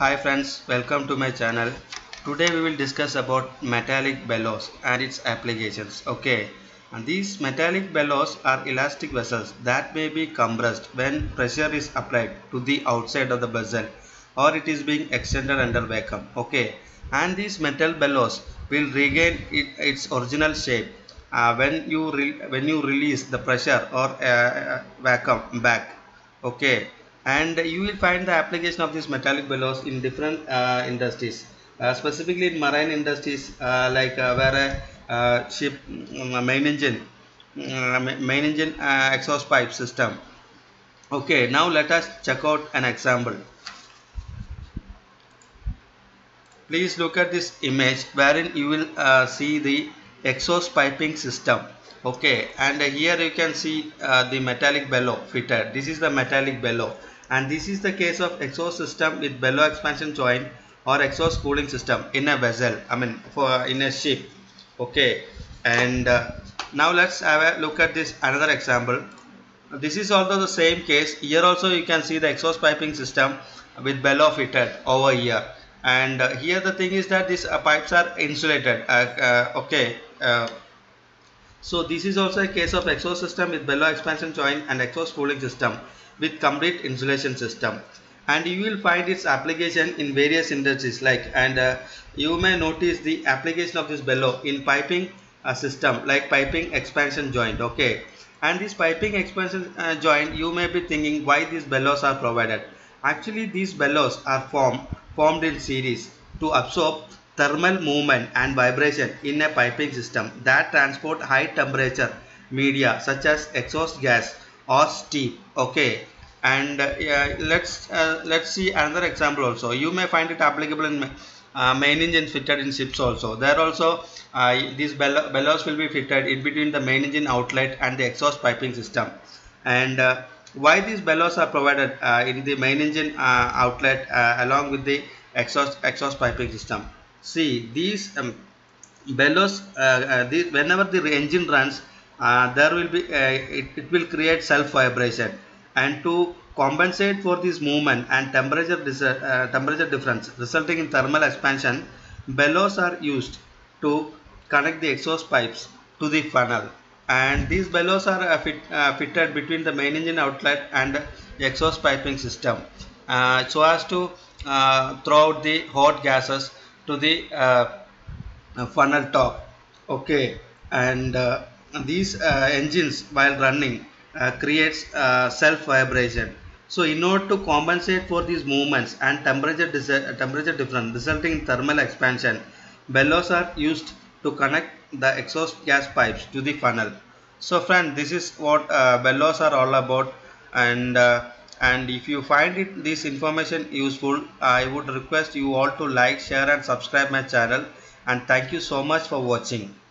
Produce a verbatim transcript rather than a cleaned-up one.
Hi friends, welcome to my channel. Today we will discuss about metallic bellows and its applications. Okay, and these metallic bellows are elastic vessels that may be compressed when pressure is applied to the outside of the vessel or it is being extended under vacuum. Okay, and these metal bellows will regain it, its original shape uh, when you when you release the pressure or uh, vacuum back. Okay, and you will find the application of these metallic bellows in different uh, industries, uh, specifically in marine industries, uh, like uh, where a uh, ship um, main engine um, main engine uh, exhaust pipe system. Okay, now let us check out an example. Please look at this image wherein you will uh, see the exhaust piping system. Okay, and uh, here you can see uh, the metallic bellow fitted. This is the metallic bellow, and this is the case of exhaust system with bellow expansion joint or exhaust cooling system in a vessel, I mean for in a ship. Okay, and uh, now let's have a look at this another example. This is also the same case. Here also you can see the exhaust piping system with bellow fitted over here, and uh, here the thing is that these uh, pipes are insulated. Uh, uh, okay, uh, so this is also a case of exhaust system with bellow expansion joint and exhaust cooling system with complete insulation system, and you will find its application in various industries, like, and uh, you may notice the application of this bellow in piping uh, system like piping expansion joint. Okay, and this piping expansion uh, joint, you may be thinking why these bellows are provided. Actually, these bellows are formed formed in series to absorb thermal movement and vibration in a piping system that transport high temperature media such as exhaust gas or steam. Okay, and uh, yeah, let's uh, let's see another example also. You may find it applicable in uh, main engines fitted in ships also. There also uh, these bellow, bellows will be fitted in between the main engine outlet and the exhaust piping system. And uh, why these bellows are provided uh, in the main engine uh, outlet uh, along with the exhaust exhaust piping system? See, these um, bellows, uh, uh, the, whenever the engine runs, uh, there will be uh, it, it will create self vibration, and to compensate for this movement and temperature uh, temperature difference resulting in thermal expansion, bellows are used to connect the exhaust pipes to the funnel, and these bellows are uh, fit, uh, fitted between the main engine outlet and the exhaust piping system uh, so as to uh, throw out the hot gases to the uh, uh, funnel top. Okay, and uh, these uh, engines while running uh, creates uh, self vibration. So in order to compensate for these movements and temperature uh, temperature difference resulting in thermal expansion, bellows are used to connect the exhaust gas pipes to the funnel. So friend, this is what uh, bellows are all about, and uh, and if you find it this information useful, I would request you all to like, share and subscribe my channel, and thank you so much for watching.